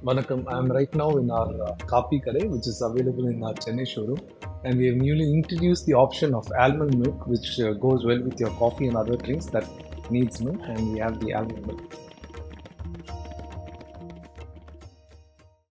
Vanakkam, I'm right now in our Kaapi Kadai, which is available in our Chennai showroom. And we have newly introduced the option of almond milk, which goes well with your coffee and other drinks that needs milk. And we have the almond milk.